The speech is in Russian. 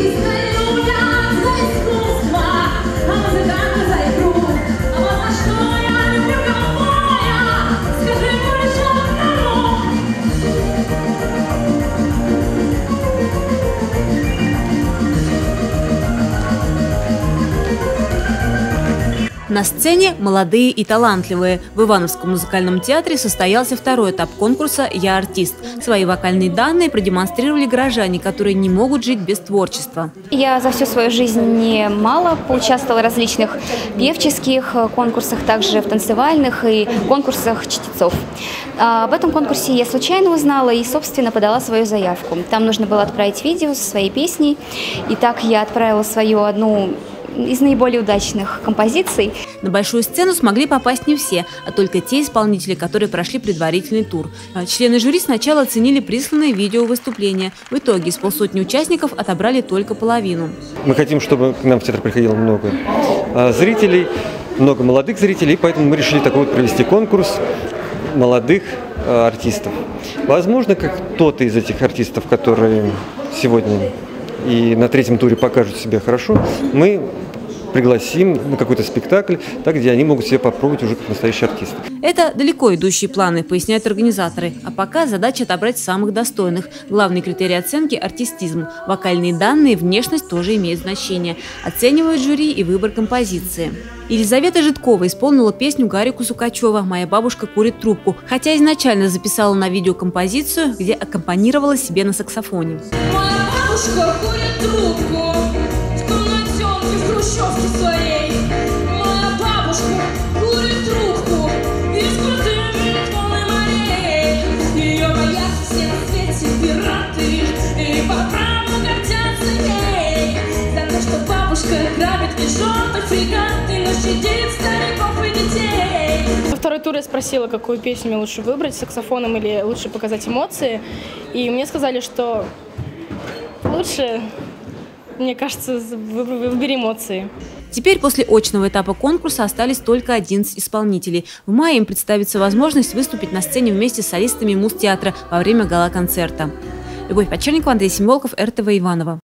На сцене молодые и талантливые. В Ивановском музыкальном театре состоялся второй этап конкурса «Я артист». Свои вокальные данные продемонстрировали горожане, которые не могут жить без творчества. Я за всю свою жизнь немало поучаствовала в различных певческих конкурсах, также в танцевальных и конкурсах чтецов. Об этом конкурсе я случайно узнала и, собственно, подала свою заявку. Там нужно было отправить видео со своей песней. И так я отправила свою одну из наиболее удачных композиций. На большую сцену смогли попасть не все, а только те исполнители, которые прошли предварительный тур. Члены жюри сначала оценили присланные видео выступления. В итоге из полсотни участников отобрали только половину. Мы хотим, чтобы к нам в театр приходило много зрителей, много молодых зрителей, поэтому мы решили такой вот провести конкурс молодых артистов. Возможно, как кто-то из этих артистов, которые сегодня и на третьем туре покажут себя хорошо, мы пригласим на какой-то спектакль, так, где они могут себя попробовать уже как настоящие артисты. Это далеко идущие планы, поясняют организаторы. А пока задача отобрать самых достойных. Главный критерий оценки – артистизм. Вокальные данные, внешность тоже имеют значение. Оценивают жюри и выбор композиции. Елизавета Житкова исполнила песню Гарика Сукачева «Моя бабушка курит трубку», хотя изначально записала на видео композицию, где аккомпанировала себе на саксофоне. Моя бабушка курит трубку в комнатенке в хрущевке своей. Моя бабушка курит трубку и с крутыми полной морей. Ее боятся все на свете пираты и по праву гордятся ей. За то, что бабушка грабит и желтых фрегат и но щадит стариков и детей. Во второй тур я спросила, какую песню мне лучше выбрать, с саксофоном или лучше показать эмоции. И мне сказали, что лучше, мне кажется, выбери эмоции. Теперь после очного этапа конкурса остались только 11 исполнителей. В мае им представится возможность выступить на сцене вместе с солистами Муз-театра во время гала-концерта. Любовь Подчерникова, Андрей Семенолков, РТВ Иваново.